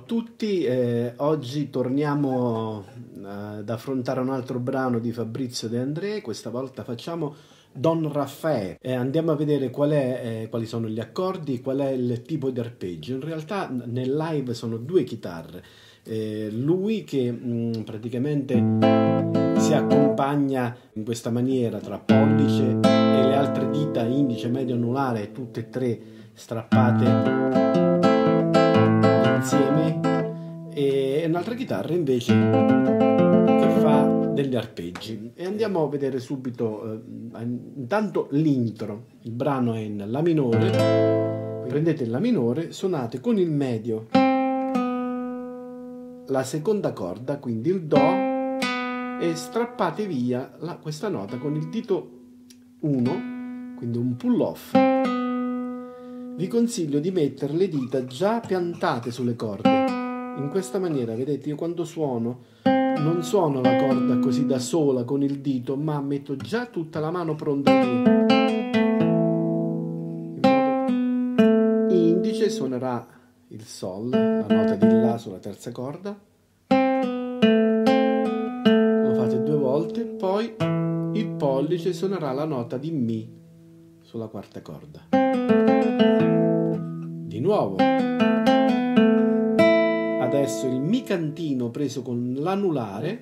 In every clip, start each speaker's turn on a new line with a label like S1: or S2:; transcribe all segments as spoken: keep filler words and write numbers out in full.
S1: tutti, eh, oggi torniamo eh, ad affrontare un altro brano di Fabrizio De André. Questa volta facciamo Don Raffaele e andiamo a vedere qual è, eh, quali sono gli accordi, qual è il tipo di arpeggio. In realtà nel live sono due chitarre, eh, lui che mh, praticamente si accompagna in questa maniera tra pollice e le altre dita, indice, medio, anulare, tutte e tre strappate insieme, e un'altra chitarra invece che fa degli arpeggi. E andiamo a vedere subito eh, intanto l'intro. Il brano è in La minore, prendete il La minore, suonate con il medio la seconda corda, quindi il Do, e strappate via la, questa nota con il dito uno, quindi un pull off. Vi consiglio di mettere le dita già piantate sulle corde. In questa maniera, vedete, io quando suono non suono la corda così da sola con il dito, ma metto già tutta la mano pronta qui. Indice suonerà il Sol, la nota di La sulla terza corda. Lo fate due volte, poi il pollice suonerà la nota di Mi sulla quarta corda. Di nuovo. Adesso il Mi cantino preso con l'anulare.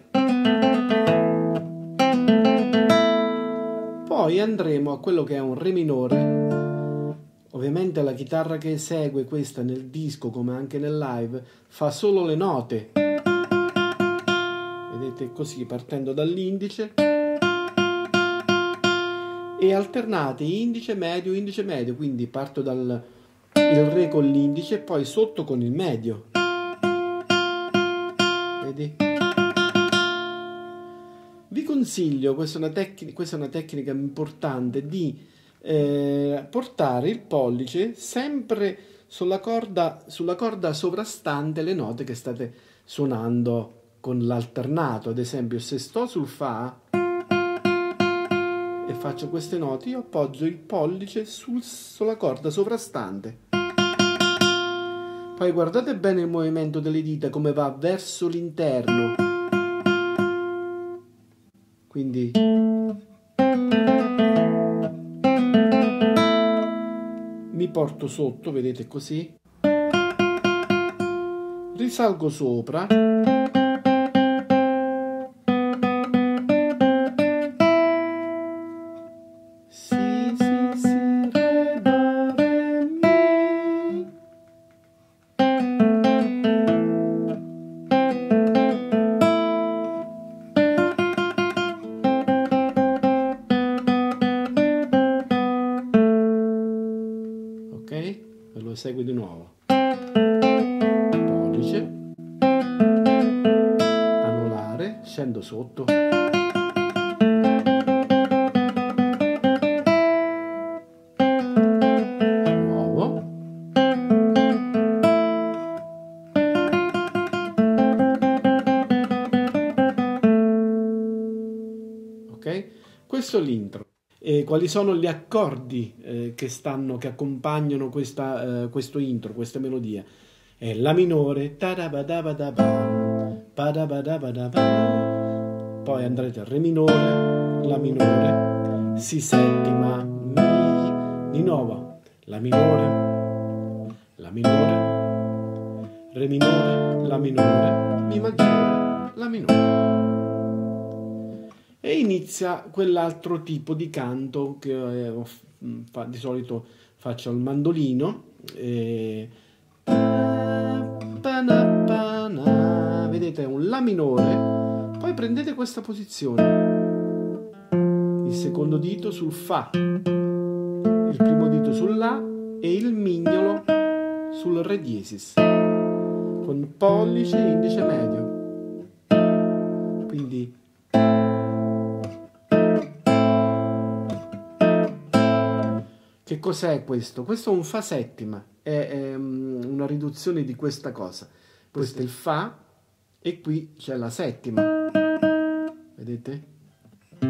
S1: Poi andremo a quello che è un Re minore. Ovviamente la chitarra che esegue questa nel disco, come anche nel live, fa solo le note. Vedete, così, partendo dall'indice. E alternate indice, medio, indice, medio. Quindi parto dal il Re con l'indice e poi sotto con il medio. Vedi? Vi consiglio, questa è una, tec- questa è una tecnica importante, di eh, portare il pollice sempre sulla corda, sulla corda sovrastante le note che state suonando con l'alternato. Ad esempio, se sto sul Fa e faccio queste note, io appoggio il pollice sul, sulla corda sovrastante. Poi guardate bene il movimento delle dita, come va verso l'interno. Quindi mi porto sotto, vedete, così. Risalgo sopra. E lo esegue di nuovo. Pollice, anulare, scendo sotto. Nuovo. Ok? Questo è l'intro. E quali sono gli accordi eh, che stanno, che accompagnano questa, eh, questo intro, questa melodia? È La minore, poi andrete al Re minore, La minore, Si settima, Mi, di nuovo, La minore, La minore, Re minore, La minore, Mi maggiore, La minore. E inizia quell'altro tipo di canto che eh, fa, di solito faccio al mandolino. E... Vedete, è un La minore. Poi prendete questa posizione. Il secondo dito sul Fa, il primo dito sul La e il mignolo sul Re diesis. Con pollice, indice, medio. Quindi... Che cos'è questo? Questo è un Fa settima, è, è una riduzione di questa cosa. Questo è il Fa e qui c'è la settima. Vedete?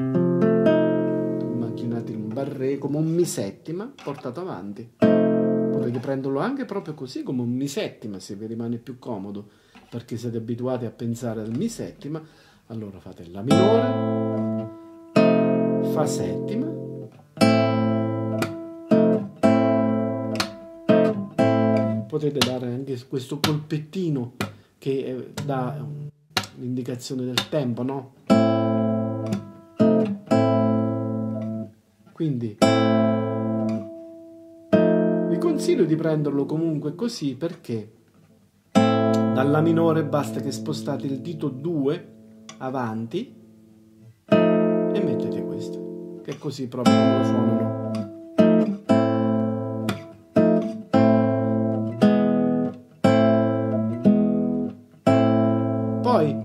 S1: Immaginate un barré come un Mi settima portato avanti. potete prenderlo anche proprio così come un mi settima se vi rimane più comodo, perché siete abituati a pensare al mi settima. Allora fate la minore, fa settima, potete dare anche questo colpettino che dà l'indicazione del tempo, no? Quindi vi consiglio di prenderlo comunque così, perché dalla minore basta che spostate il dito due avanti e mettete questo, che è così proprio come lo suonano. Poi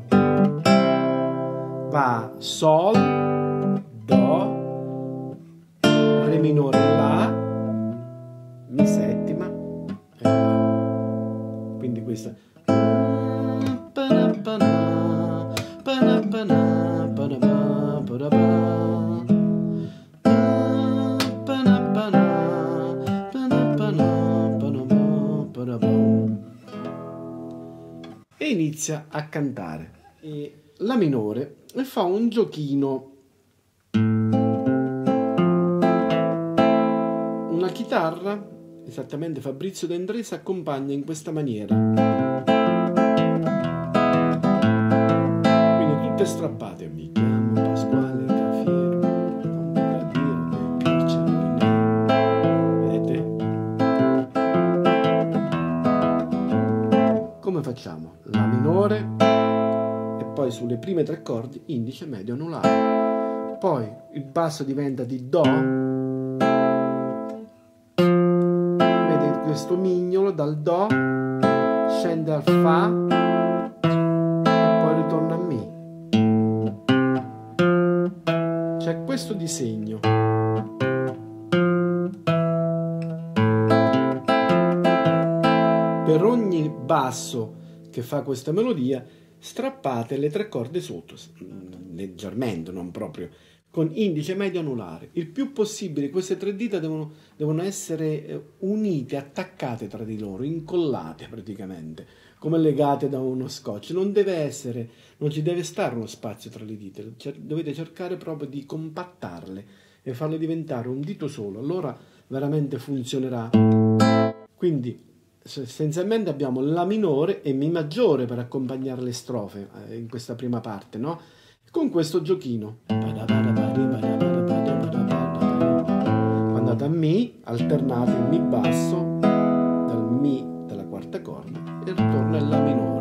S1: va Sol, Do, Re minore La, Mi settima e La. Quindi questa. E inizia a cantare. E la minore e fa un giochino. Una chitarra, esattamente Fabrizio De André, accompagna in questa maniera. Quindi tutte strappate. Mi chiamo Pasquale Cafiero, non mi gradire del carcere. Vedete? Come facciamo? La minore e poi sulle prime tre corde indice, medio, anulare. Poi il basso diventa di Do. Vedete questo mignolo dal Do scende al Fa e poi ritorna a Mi. C'è questo disegno. Per ogni basso che fa questa melodia strappate le tre corde sotto, leggermente, non proprio, con indice, medio, anulare. Il più possibile queste tre dita devono, devono essere unite, attaccate tra di loro, incollate praticamente, come legate da uno scotch. Non deve essere, non ci deve stare uno spazio tra le dita, dovete cercare proprio di compattarle e farle diventare un dito solo, allora veramente funzionerà. Quindi essenzialmente abbiamo La minore e Mi maggiore per accompagnare le strofe eh, in questa prima parte, no? Con questo giochino. Quando andate a Mi, alternate il Mi basso dal Mi della quarta corda e ritorna in La minore.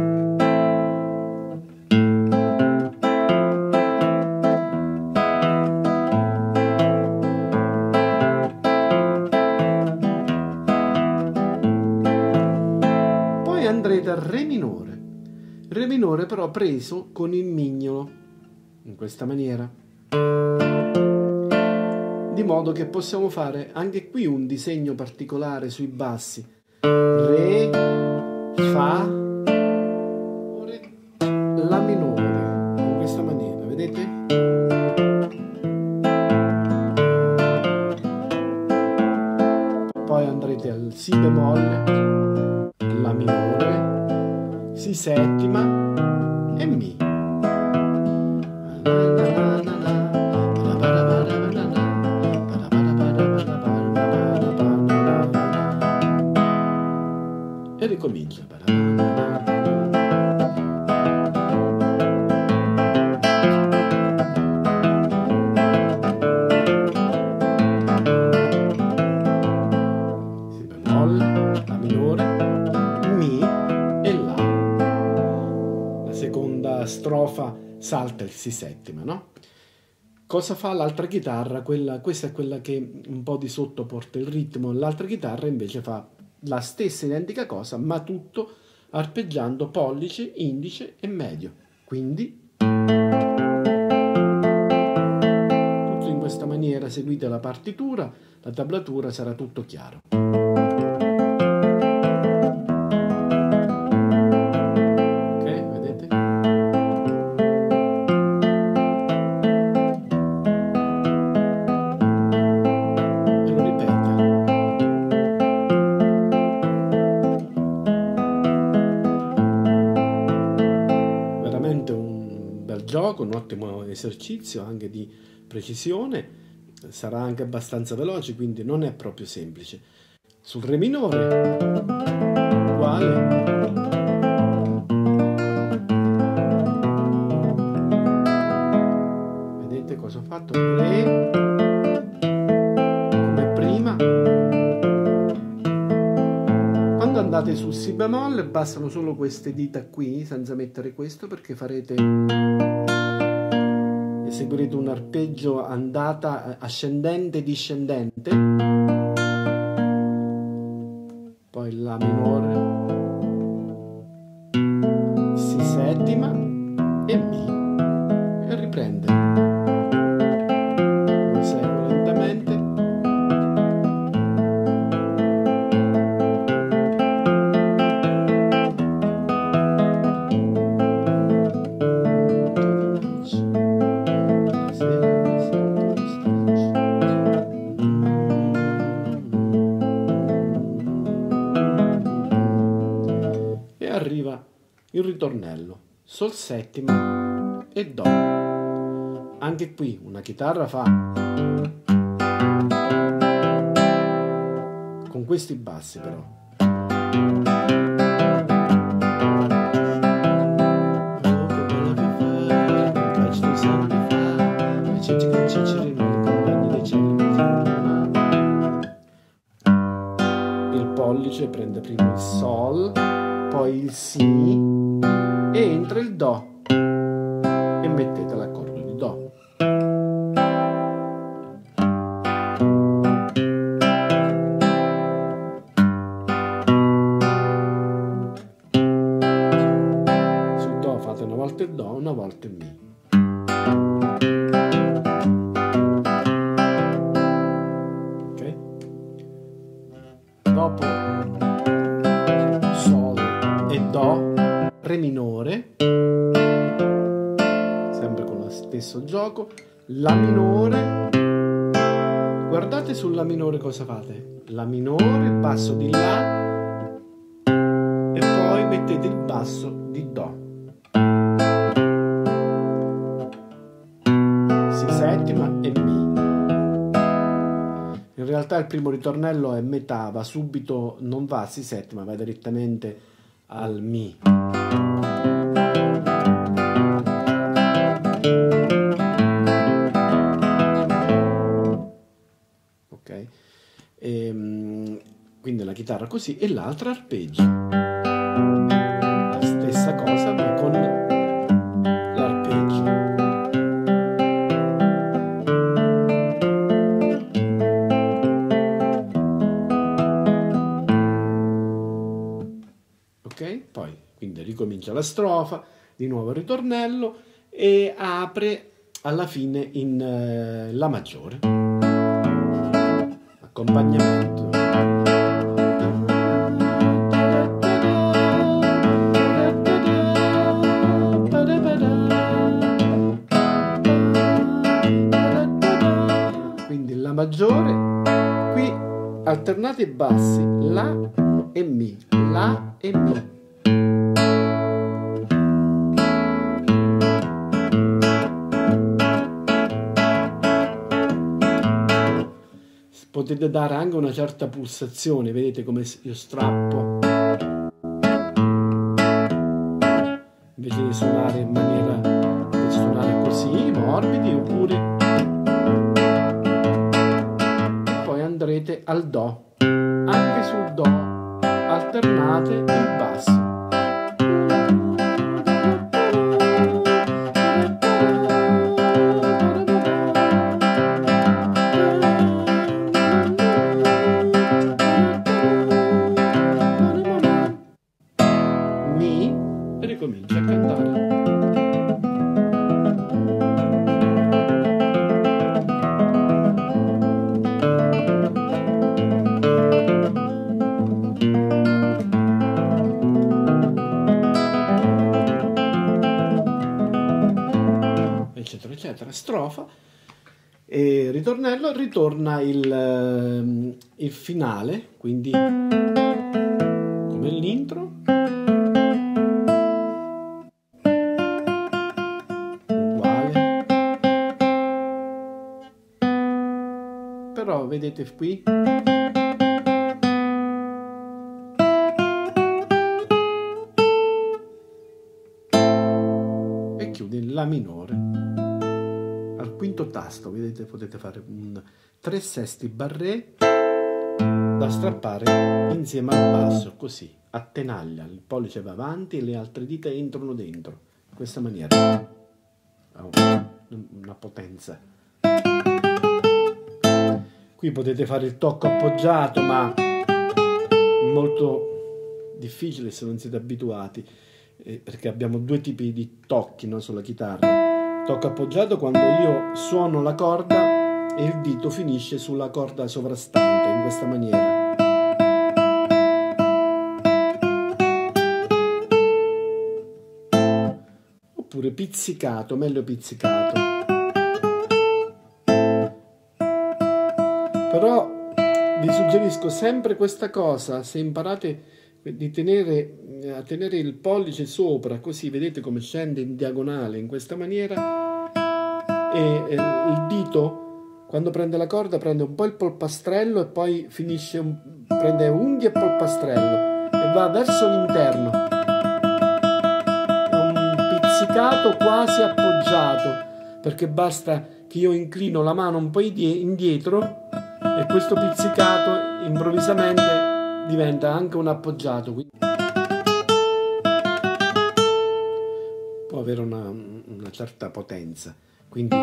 S1: Andrete al Re minore, Re minore però preso con il mignolo, in questa maniera, di modo che possiamo fare anche qui un disegno particolare sui bassi. Re, Fa, Re, La minore, in questa maniera, vedete? Poi andrete al Si bemolle, La minore, Si settima e Mi. E ricomincia. Si bemolle, La minore, Mi e La. La seconda strofa salta il Si settima, no? Cosa fa l'altra chitarra? Quella, questa è quella che un po' di sotto porta il ritmo, l'altra chitarra invece fa la stessa identica cosa, ma tutto arpeggiando pollice, indice e medio. Quindi tutto in questa maniera, seguite la partitura, la tablatura, sarà tutto chiaro. gioco, un ottimo esercizio anche di precisione, sarà anche abbastanza veloce, quindi non è proprio semplice. Sul Re minore, uguale. Vedete cosa ho fatto? Re, come prima. Quando andate sul Si bemolle bastano solo queste dita qui, senza mettere questo, perché farete, eseguirete un arpeggio andata ascendente discendente, poi La minore, Si settima e Mi, e riprende. Lo eseguo lentamente. Arriva il ritornello, Sol settima e Do. Anche qui una chitarra fa con questi bassi però. Il pollice prende prima il Sol, poi il Si e entra il Do e mettete l'accordo di Do. Sul Do fate una volta il Do, una volta il Mi. Ok? Dopo Do, Re minore, sempre con lo stesso gioco, La minore. Guardate sulla minore cosa fate. La minore, basso di La e poi mettete il basso di Do. Si settima e Mi. In realtà il primo ritornello è metà, va subito, non va a Si settima, va direttamente al Mi. Ok, e, quindi la chitarra così e l'altra arpeggio. La stessa cosa ma con l'arpeggio. Ok, poi quindi ricomincia la strofa, di nuovo il ritornello e apre alla fine in eh, La maggiore. Accompagnamento. Quindi La maggiore, qui alternate i bassi, La e Mi, La e Mi. Potete dare anche una certa pulsazione, vedete come io strappo, invece di suonare in maniera, di suonare così, morbidi, oppure e poi andrete al Do, anche sul Do alternate il basso. Ricomincia a cantare. Eccetera eccetera, strofa e ritornello, ritorna il, il finale, quindi come l'intro. Uguale. vedete qui? E chiude in La minore. Al quinto tasto, vedete, potete fare un tre sesti barré da strappare insieme al basso, così, a tenaglia, il pollice va avanti e le altre dita entrano dentro, in questa maniera, ha una potenza. Qui potete fare il tocco appoggiato, ma molto difficile se non siete abituati, eh, perché abbiamo due tipi di tocchi, no, sulla chitarra. Tocco appoggiato quando io suono la corda e il dito finisce sulla corda sovrastante, in questa maniera. Oppure pizzicato, meglio pizzicato. Però vi suggerisco sempre questa cosa, se imparate di tenere, a tenere il pollice sopra, così vedete come scende in diagonale, in questa maniera, e, e il dito, quando prende la corda, prende un po' il polpastrello e poi finisce, un, prende unghie e polpastrello e va verso l'interno. È un pizzicato quasi appoggiato, perché basta che io inclino la mano un po' indietro e questo pizzicato improvvisamente diventa anche un appoggiato, quindi può avere una, una certa potenza. Quindi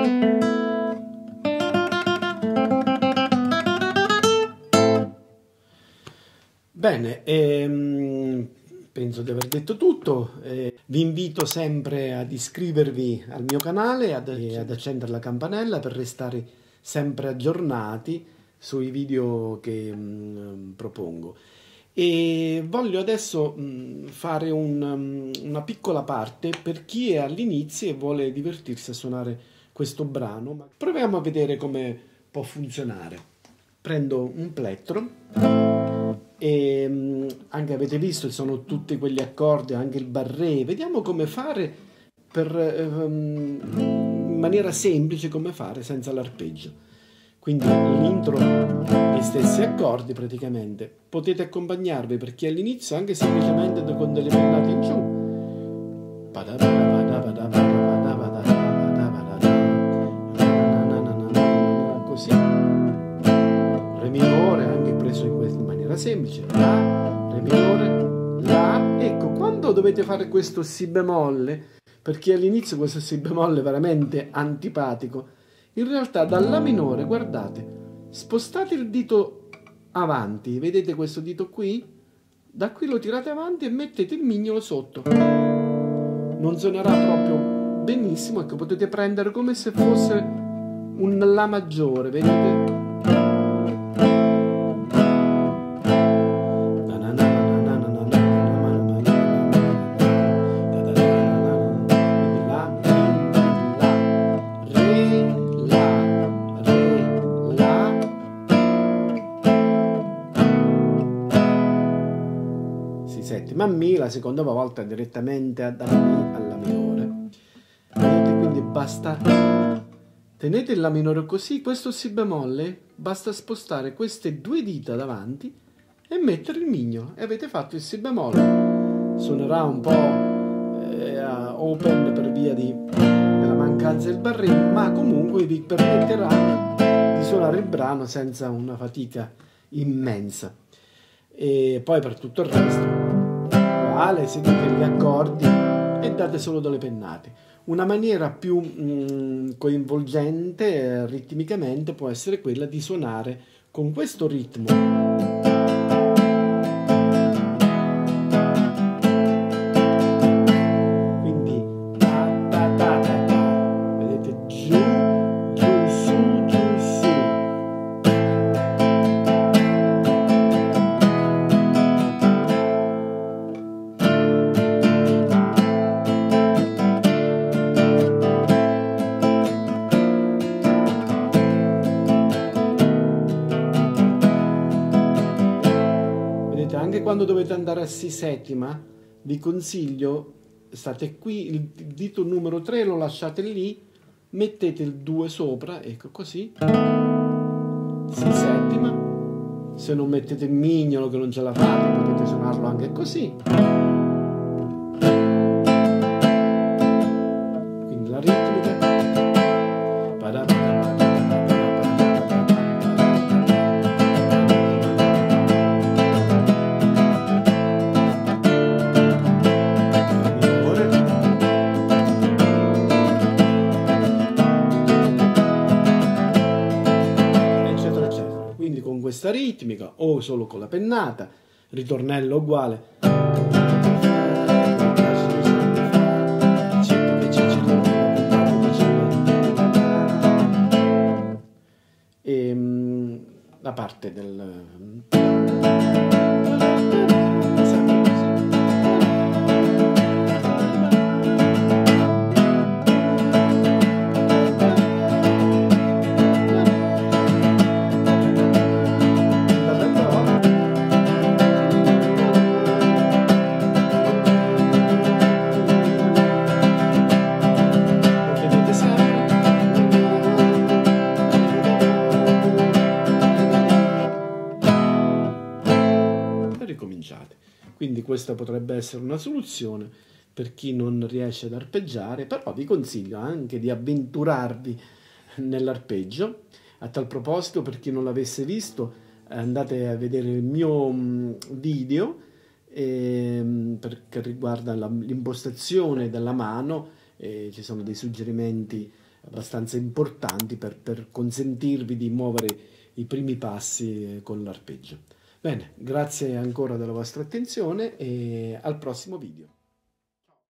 S1: bene, ehm, penso di aver detto tutto. Eh, vi invito sempre ad iscrivervi al mio canale ad, e ad accendere la campanella per restare sempre aggiornati sui video che mh, propongo. E voglio adesso mh, fare un, um, una piccola parte per chi è all'inizio e vuole divertirsi a suonare questo brano. Ma proviamo a vedere come può funzionare. Prendo un plettro e mh, anche avete visto sono tutti quegli accordi, anche il barré. Vediamo come fare per um, in maniera semplice, come fare senza l'arpeggio. Quindi l'intro, gli stessi accordi praticamente. Potete accompagnarvi per chi è all'inizio anche semplicemente con delle pennate in giù. Così. Re minore anche preso in, in maniera semplice. La, re minore, la. Ecco, quando dovete fare questo si bemolle, perché all'inizio questo si bemolle è veramente antipatico, in realtà dal La minore, guardate, spostate il dito avanti, vedete questo dito qui? Da qui lo tirate avanti e mettete il mignolo sotto. Non suonerà proprio benissimo, ecco, potete prendere come se fosse un La maggiore, vedete? Settima a Mi, la seconda volta direttamente da Mi alla minore. Vedete, quindi basta, tenete il La minore così, questo Si bemolle, basta spostare queste due dita davanti e mettere il mignolo e avete fatto il Si bemolle. Suonerà un po' eh, open per via di, della mancanza del barré, ma comunque vi permetterà di suonare il brano senza una fatica immensa. E poi per tutto il resto seguite gli accordi e date solo delle pennate. Una maniera più mh, coinvolgente eh, ritmicamente può essere quella di suonare con questo ritmo. Anche quando dovete andare a Si settima, vi consiglio, state qui, il dito numero tre lo lasciate lì, mettete il due sopra, ecco così, Si settima. Se non mettete il mignolo che non ce la fate, potete suonarlo anche così. Quindi la ritmica. Quindi con questa ritmica o solo con la pennata, ritornello uguale. E mh, la parte del... ricominciate. Quindi questa potrebbe essere una soluzione per chi non riesce ad arpeggiare, però vi consiglio anche di avventurarvi nell'arpeggio. A tal proposito, per chi non l'avesse visto, andate a vedere il mio video eh, per, che riguarda l'impostazione della mano. Eh, ci sono dei suggerimenti abbastanza importanti per, per consentirvi di muovere i primi passi con l'arpeggio. Bene, grazie ancora della vostra attenzione e al prossimo video.